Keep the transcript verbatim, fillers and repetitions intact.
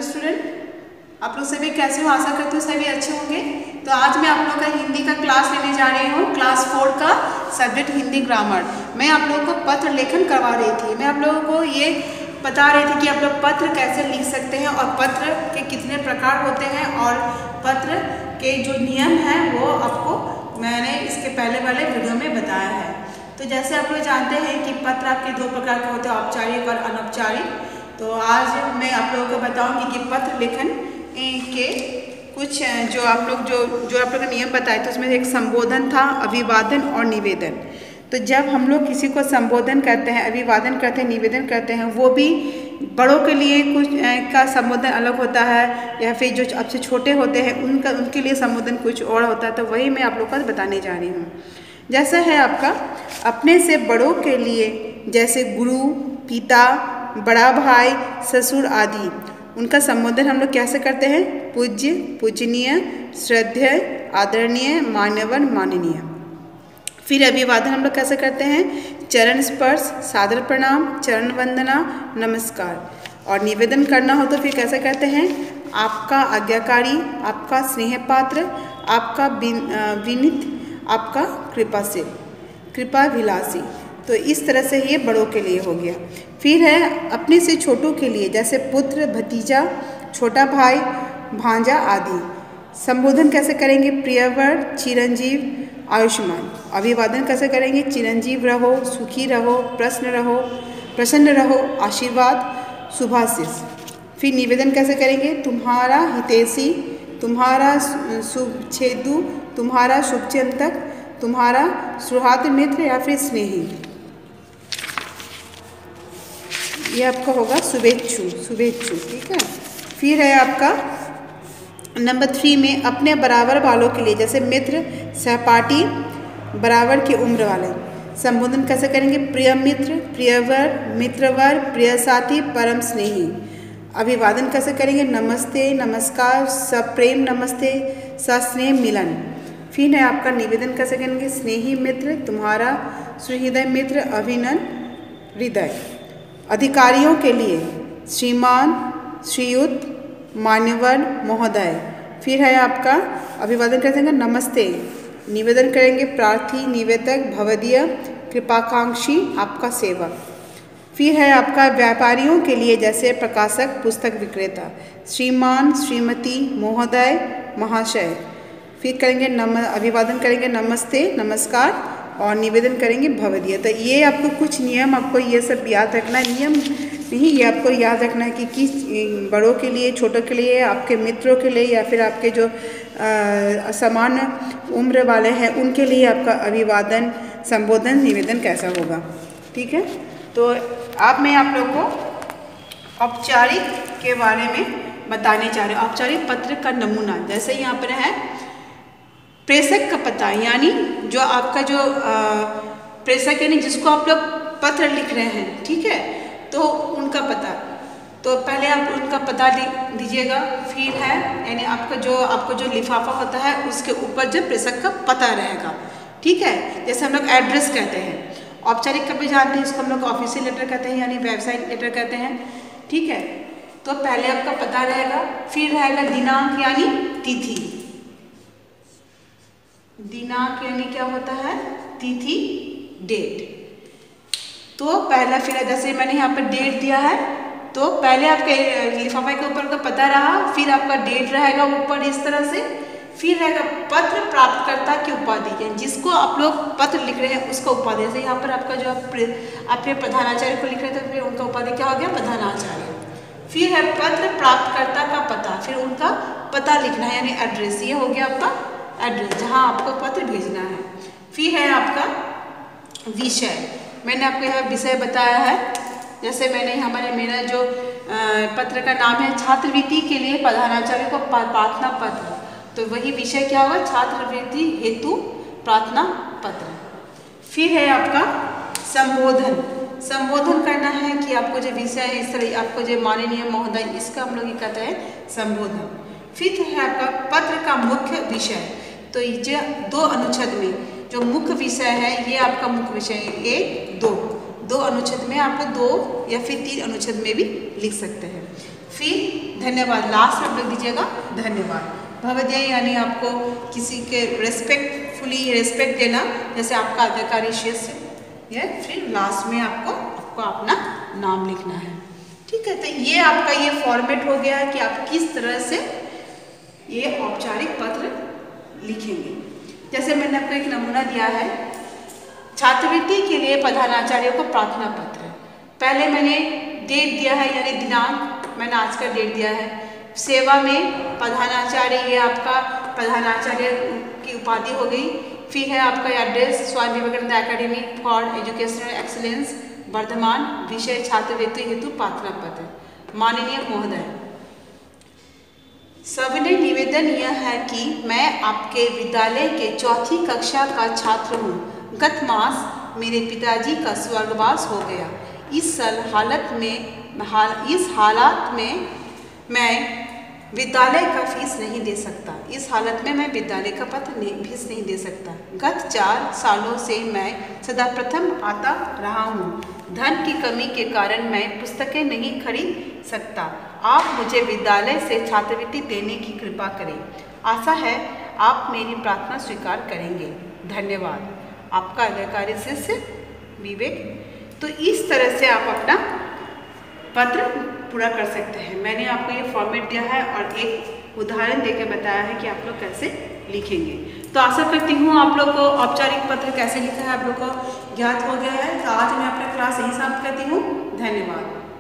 नमस्ते स्टूडेंट, आप लोग सभी कैसे हो? आशा करती हूँ सभी अच्छे होंगे। तो आज मैं आप लोग का हिंदी का क्लास लेने जा रही हूँ, क्लास फोर का सब्जेक्ट हिंदी ग्रामर। मैं आप लोगों को पत्र लेखन करवा रही थी। मैं आप लोगों को ये बता रही थी कि आप लोग पत्र कैसे लिख सकते हैं और पत्र के कितने प्रकार होते हैं और पत्र के जो नियम हैं वो आपको मैंने इसके पहले वाले वीडियो में बताया है। तो जैसे आप लोग जानते हैं कि पत्र आपके दो प्रकार के होते हैं, औपचारिक और अनौपचारिक। तो आज मैं आप लोगों को बताऊंगी कि पत्र लेखन के कुछ जो आप लोग जो जो आप लोग नियम बताए थे उसमें एक संबोधन था, अभिवादन और निवेदन। तो जब हम लोग किसी को संबोधन करते हैं, अभिवादन करते हैं, निवेदन करते हैं, वो भी बड़ों के लिए कुछ का संबोधन अलग होता है या फिर जो आपसे छोटे होते हैं उनका उनके लिए संबोधन कुछ और होता है। तो वही मैं आप लोग को बताने जा रही हूँ। जैसा है आपका अपने से बड़ों के लिए, जैसे गुरु, पिता, बड़ा भाई, ससुर आदि, उनका संबोधन हम लोग कैसे करते हैं? पूज्य, पूजनीय, श्रद्धेय, आदरणीय, मान्यवर, माननीय। फिर अभिवादन हम लोग कैसे करते हैं? चरण स्पर्श, सादर प्रणाम, चरण वंदना, नमस्कार। और निवेदन करना हो तो फिर कैसे करते हैं? आपका आज्ञाकारी, आपका स्नेह पात्र, आपका विनीत, आपका कृपाशील, कृपा विलासी। तो इस तरह से ये बड़ों के लिए हो गया। फिर है अपने से छोटों के लिए, जैसे पुत्र, भतीजा, छोटा भाई, भांजा आदि। संबोधन कैसे करेंगे? प्रियवर, चिरंजीव, आयुष्मान। अभिवादन कैसे करेंगे? चिरंजीव रहो, सुखी रहो, प्रसन्न रहो, प्रसन्न रहो, आशीर्वाद, शुभाशीष। फिर निवेदन कैसे करेंगे? तुम्हारा हितैषी, तुम्हारा शुभच्छेदु, तुम्हारा शुभचिंतक, तुम्हारा सुहृद मित्र या फिर स्नेही। ये आपका होगा शुभेच्छु, शुभेच्छु, ठीक है। फिर है आपका नंबर थ्री में अपने बराबर वालों के लिए, जैसे मित्र, सहपाठी, बराबर की उम्र वाले। संबोधन कैसे करेंगे? प्रिय मित्र, प्रियवर, मित्रवर, प्रिय साथी, परम स्नेही। अभिवादन कैसे करेंगे? नमस्ते, नमस्कार, सप्रेम नमस्ते, सस्नेह मिलन। फिर है आपका निवेदन कैसे करेंगे? स्नेही मित्र, तुम्हारा सुहृदय मित्र, अभिनंदन हृदय। अधिकारियों के लिए श्रीमान, श्रीयुत, मान्यवर, महोदय। फिर है आपका अभिवादन कैसे करेंगे? नमस्ते। निवेदन करेंगे प्रार्थी, निवेदक, भवदीय, कृपाकांक्षी, आपका सेवक। फिर है आपका व्यापारियों के लिए, जैसे प्रकाशक, पुस्तक विक्रेता, श्रीमान, श्रीमती, महोदय, महाशय। फिर करेंगे नम अभिवादन करेंगे नमस्ते, नमस्कार और निवेदन करेंगे भवदीय। तो ये आपको कुछ नियम, आपको ये सब याद रखना है। नियम नहीं, ये आपको याद रखना है कि किस बड़ों के लिए, छोटों के लिए, आपके मित्रों के लिए या फिर आपके जो समान उम्र वाले हैं उनके लिए आपका अभिवादन, संबोधन, निवेदन कैसा होगा, ठीक है। तो अब मैं आप लोग को औपचारिक के बारे में बताने चाह रही हूँ। औपचारिक पत्र का नमूना, जैसे यहाँ पर है प्रेषक का पता, यानी जो आपका जो प्रेषक यानी जिसको आप लोग पत्र लिख रहे हैं, ठीक है, तो उनका पता। तो पहले आप उनका पता दीजिएगा। फिर है यानी आपका जो आपको जो लिफाफा होता है उसके ऊपर जो प्रेषक का पता रहेगा, ठीक है। जैसे हम लोग एड्रेस कहते हैं। औपचारिक कभी जानते हैं, इसको हम लोग ऑफिशियल लेटर कहते हैं यानी वेबसाइट लेटर कहते हैं, ठीक है। तो पहले आपका पता रहेगा, फिर रहेगा दिनांक यानी तिथि। दिनांक यानी क्या होता है? तिथि, डेट। तो पहला फिर जैसे मैंने यहाँ पर डेट दिया है, तो पहले आपके लिफाफे के ऊपर का पता रहा, फिर आपका डेट रहेगा ऊपर इस तरह से। फिर रहेगा पत्र प्राप्तकर्ता की उपाधि, जिसको आप लोग पत्र लिख रहे हैं उसका उपाधि। जैसे यहाँ पर आपका जो अपने प्रधानाचार्य को लिख रहे थे, फिर उनका उपाधि क्या हो गया? प्रधानाचार्य। फिर है पत्र प्राप्तकर्ता का पता, फिर उनका पता लिखना है यानी एड्रेस। ये हो गया आपका एड्रेस जहाँ आपको पत्र भेजना है। फिर है आपका विषय। मैंने आपको यह विषय बताया है, जैसे मैंने हमारे मेरा जो पत्र का नाम है छात्रवृत्ति के लिए प्रधानाचार्य को प्रार्थना पत्र, तो वही विषय क्या होगा? छात्रवृत्ति हेतु प्रार्थना पत्र। फिर है आपका संबोधन। संबोधन करना है कि आपको जो विषय है इस तरह आपको जो माननीय महोदय, इसका हम लोग ये कहते हैं संबोधन। फिर है आपका पत्र का मुख्य विषय। तो ये दो अनुच्छेद में जो मुख्य विषय है, ये आपका मुख्य विषय है। एक, दो दो अनुच्छेद में आप लोग दो या फिर तीन अनुच्छेद में भी लिख सकते हैं। फिर धन्यवाद, लास्ट में आप लिख दीजिएगा धन्यवाद। भवदीय यानी आपको किसी के रेस्पेक्टफुली रेस्पेक्ट देना, जैसे आपका आज्ञाकारी शिष्य, या फिर लास्ट में आपको आपको अपना नाम लिखना है। ठीक है, तो ये आपका ये फॉर्मेट हो गया है कि आप किस तरह से ये औपचारिक पत्र लिखेंगे। जैसे मैंने आपको एक नमूना दिया है, छात्रवृत्ति के लिए प्रधानाचार्य को प्रार्थना पत्र। पहले मैंने डेट दिया है, यानी दिनांक मैंने आज का डेट दिया है। सेवा में प्रधानाचार्य, ये आपका प्रधानाचार्य की उपाधि हो गई। फिर है आपका address, Swami Vivekananda academy for educational excellence Vardhaman, विषय छात्रवृत्ति हेतु प्रार्थना पत्र। माननीय महोदय, सविनय निवेदन यह है कि मैं आपके विद्यालय के चौथी कक्षा का छात्र हूँ। गत मास मेरे पिताजी का स्वर्गवास हो गया। इस साल हालत में हाल इस हालात में मैं विद्यालय का फीस नहीं दे सकता इस हालत में मैं विद्यालय का पत्र नहीं फीस नहीं दे सकता। गत चार सालों से मैं सदा प्रथम आता रहा हूँ। धन की कमी के कारण मैं पुस्तकें नहीं खरीद सकता। आप मुझे विद्यालय से छात्रवृत्ति देने की कृपा करें। आशा है आप मेरी प्रार्थना स्वीकार करेंगे। धन्यवाद। आपका आज्ञाकारी शिष्य विवेक। तो इस तरह से आप अपना पत्र पूरा कर सकते हैं। मैंने आपको ये फॉर्मेट दिया है और एक उदाहरण देकर बताया है कि आप लोग कैसे लिखेंगे। तो आशा करती हूँ आप लोग को औपचारिक पत्र कैसे लिखा है आप लोग को ज्ञात हो गया है। तो आज मैं अपना क्लास यहीं समाप्त करती हूँ। धन्यवाद।